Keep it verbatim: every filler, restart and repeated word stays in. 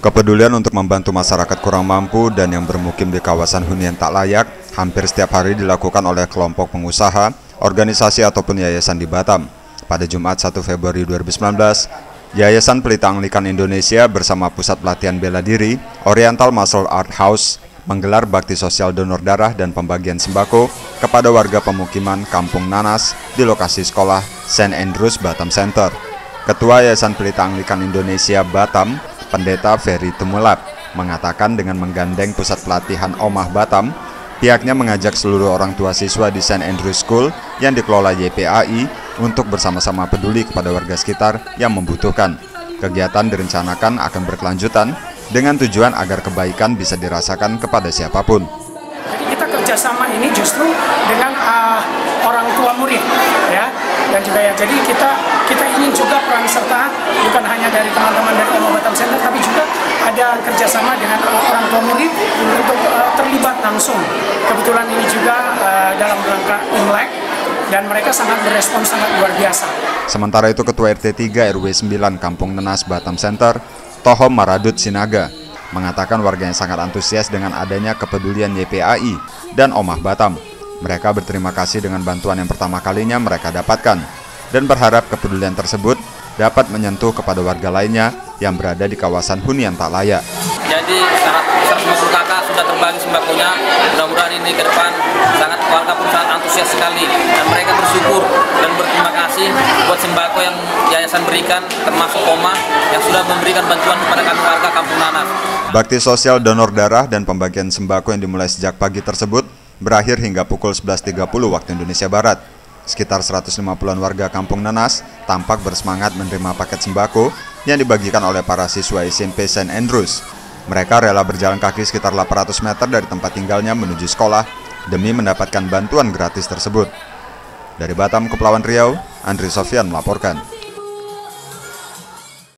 Kepedulian untuk membantu masyarakat kurang mampu dan yang bermukim di kawasan hunian tak layak hampir setiap hari dilakukan oleh kelompok pengusaha, organisasi ataupun yayasan di Batam. Pada Jumat satu Februari dua ribu sembilan belas, Yayasan Pelita Anglikan Indonesia bersama Pusat Pelatihan Bela Diri, Oriental Martial Art House menggelar bakti sosial donor darah dan pembagian sembako kepada warga pemukiman Kampung Nanas di lokasi sekolah Saint Andrews Batam Center. Ketua Yayasan Pelita Anglikan Indonesia Batam, Pendeta Ferry Tumulap, mengatakan dengan menggandeng Pusat Pelatihan Omah Batam, pihaknya mengajak seluruh orang tua siswa di Saint Andrews School yang dikelola Y P A I untuk bersama-sama peduli kepada warga sekitar yang membutuhkan. Kegiatan direncanakan akan berkelanjutan dengan tujuan agar kebaikan bisa dirasakan kepada siapapun. Jadi kita kerjasama ini justru dengan uh, orang tua murid, ya, dan juga ya. Jadi kita kita ingin juga peran serta bukan hanya dari teman-teman dari Omah Batam Center, tapi juga ada kerjasama dengan uh, orang tua murid untuk uh, terlibat langsung. Kebetulan ini juga uh, dalam rangka Imlek. Dan mereka sangat berespon sangat luar biasa. Sementara itu Ketua R T tiga R W sembilan Kampung Nanas Batam Center, Tohom Maradut Sinaga, mengatakan warganya sangat antusias dengan adanya kepedulian Y P A I dan Omah Batam. Mereka berterima kasih dengan bantuan yang pertama kalinya mereka dapatkan dan berharap kepedulian tersebut dapat menyentuh kepada warga lainnya yang berada di kawasan hunian tak layak. Jadi seratus lima puluh kakak sudah terbagi sembakonya. Mudah-mudahan ini ke depan sangat warga pun sangat antusias sekali dan mereka bersyukur dan berterima kasih buat sembako yang yayasan berikan, termasuk Omah yang sudah memberikan bantuan kepada kami warga Kampung Nanas. Bakti sosial donor darah dan pembagian sembako yang dimulai sejak pagi tersebut berakhir hingga pukul sebelas tiga puluh waktu Indonesia Barat. Sekitar seratus lima puluhan warga Kampung Nanas tampak bersemangat menerima paket sembako yang dibagikan oleh para siswa S M P Saint Andrews. Mereka rela berjalan kaki sekitar delapan ratus meter dari tempat tinggalnya menuju sekolah demi mendapatkan bantuan gratis tersebut. Dari Batam, Kepulauan Riau, Andri Sofyan melaporkan.